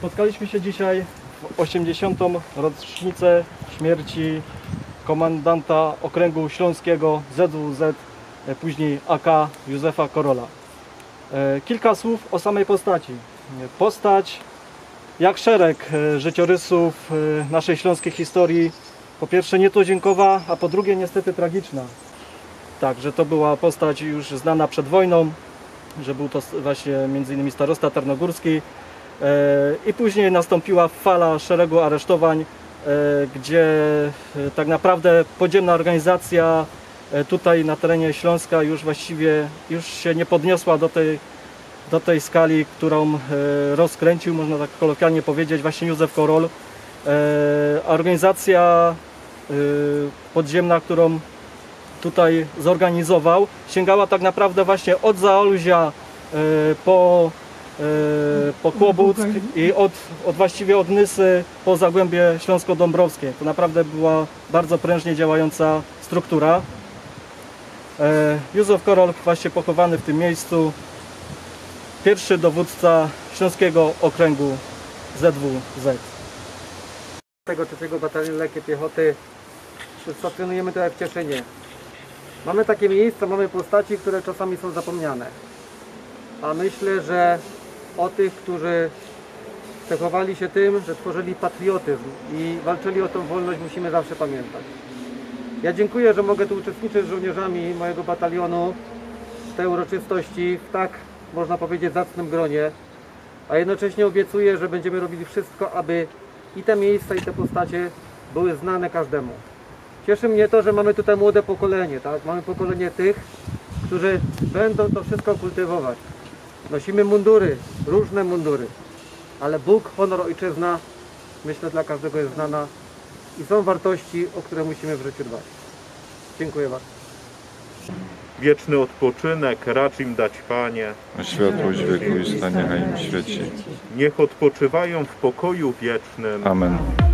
Spotkaliśmy się dzisiaj w 80. rocznicę śmierci komendanta Okręgu Śląskiego ZWZ, później AK Józefa Korola. Kilka słów o samej postaci. Postać, jak szereg życiorysów naszej śląskiej historii, po pierwsze nietuzinkowa, a po drugie niestety tragiczna. Tak, że to była postać już znana przed wojną, że był to właśnie m.in. starosta tarnogórski, i później nastąpiła fala szeregu aresztowań, gdzie tak naprawdę podziemna organizacja tutaj na terenie Śląska już właściwie się nie podniosła do tej skali, którą rozkręcił, można tak kolokwialnie powiedzieć, właśnie Józef Korol. Organizacja podziemna, którą tutaj zorganizował, sięgała tak naprawdę właśnie od Zaolzia po Kłobuck i właściwie od Nysy po Zagłębie Śląsko-Dąbrowskie. To naprawdę była bardzo prężnie działająca struktura. Józef Korol właśnie pochowany w tym miejscu, pierwszy dowódca Śląskiego Okręgu ZWZ. Tego 3. Batalionu Lekkiej Piechoty stacjonujemy tutaj w Cieszynie. Mamy takie miejsca, mamy postaci, które czasami są zapomniane. A myślę, że o tych, którzy cechowali się tym, że tworzyli patriotyzm i walczyli o tą wolność, musimy zawsze pamiętać. Ja dziękuję, że mogę tu uczestniczyć z żołnierzami mojego batalionu w tej uroczystości w tak, można powiedzieć, zacnym gronie, a jednocześnie obiecuję, że będziemy robili wszystko, aby i te miejsca, i te postacie były znane każdemu. Cieszy mnie to, że mamy tutaj młode pokolenie, tak? Mamy pokolenie tych, którzy będą to wszystko kultywować. Nosimy mundury, różne mundury, ale Bóg, honor, ojczyzna, myślę, dla każdego jest znana i są wartości, o które musimy w życiu dbać. Dziękuję bardzo. Wieczny odpoczynek racz im dać, Panie. A światłość wieku i stanie im świeci. Niech odpoczywają w pokoju wiecznym. Amen.